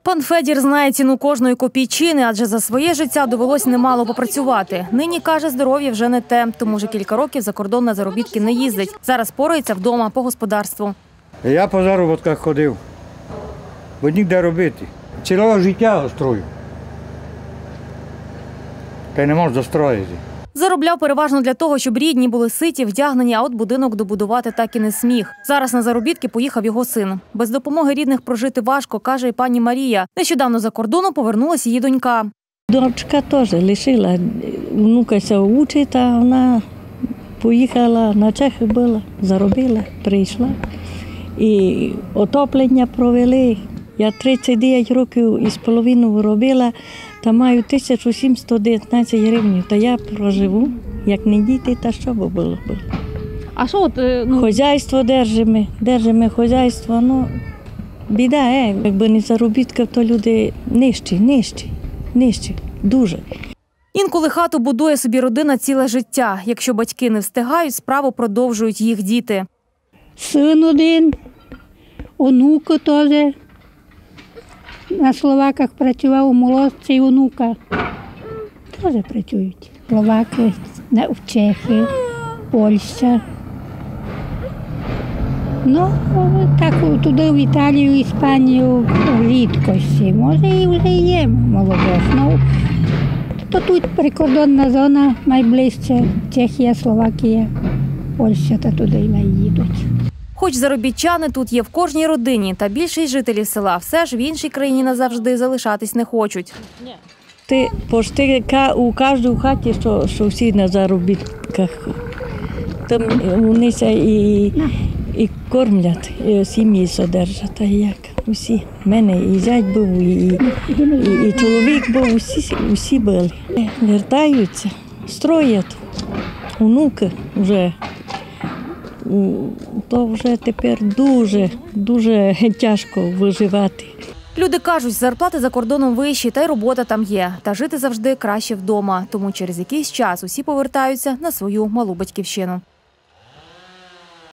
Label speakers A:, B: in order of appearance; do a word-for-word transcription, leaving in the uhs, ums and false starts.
A: Пан Федір знає ціну кожної копійчини, адже за своє життя довелось немало попрацювати. Нині, каже, здоров'я вже не те, тому вже кілька років за кордон на заробітки не їздить. Зараз порається вдома по господарству.
B: Я по заробітках ходив, бо ніде робити. Ціле життя строю. Та й не можу достроїти.
A: Заробляв переважно для того, щоб рідні були ситі, вдягнені, а от будинок добудувати так і не зміг. Зараз на заробітки поїхав його син. Без допомоги рідних прожити важко, каже і пані Марія. Нещодавно за кордону повернулася її донька.
C: Дочка теж лишила, внукася учить, а вона поїхала на Чехи, була, заробила, прийшла. І отоплення провели. Я тридцять дев'ять років із половиною робила, та маю тисячу сімсот дев'ятнадцять гривень. Та я проживу, як не діти, та що би було.
A: А що от, ну...
C: Хозяйство держимо, держимо хозяйство, ну, біда, е. Якби не заробітка, то люди нижчі, нижчі, нижчі, дуже.
A: Інколи хату будує собі родина ціле життя. Якщо батьки не встигають, справу продовжують їх діти.
D: Син один, онука теж. На Словаках працював, молодці онука. Теж працюють. Словаки, в Чехії, Польща. Ну, так туди в Італію, Іспанію рідкості. Може і вже є молодіж. Ну, то тут прикордонна зона найближче. Чехія, Словакія, Польща, та туди й їдуть.
A: Хоч заробітчани тут є в кожній родині, та більшість жителів села все ж в іншій країні назавжди залишатись не хочуть.
C: Ти пошти у кожній хаті, що, що всі на заробітках. Там вони і, і кормлять, і сім'ї содержать, як усі. У мене і зять був, і, і, і чоловік був, усі, усі були. Вертаються, строять, онуки вже. То вже тепер дуже, дуже тяжко виживати.
A: Люди кажуть, зарплати за кордоном вищі, та й робота там є. Та жити завжди краще вдома. Тому через якийсь час усі повертаються на свою малу батьківщину.